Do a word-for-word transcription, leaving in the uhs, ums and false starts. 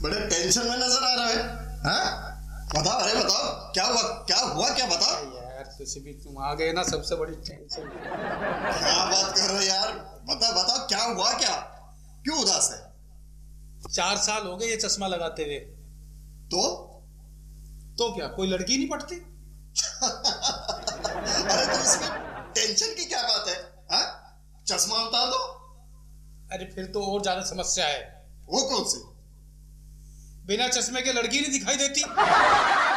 बड़े टेंशन में नजर आ रहा है। हाँ? बताओ, अरे बताओ क्या हुआ, क्या हुआ, क्या बताओ यार। तुझे भी तुम आ गए ना, सबसे बड़ी टेंशन। क्या बात कर रहे हो यार, बताओ बताओ क्या हुआ, क्या क्यों उदास है? चार साल हो गए ये चश्मा लगाते हुए। तो तो क्या कोई लड़की नहीं पटती? अरे तो इसमें टेंशन की क्या बात है? हाँ? चश्मा उतार दो। अरे फिर तो और ज्यादा समस्या है। वो कौन सी? बिना चश्मे के लड़की नहीं दिखाई देती।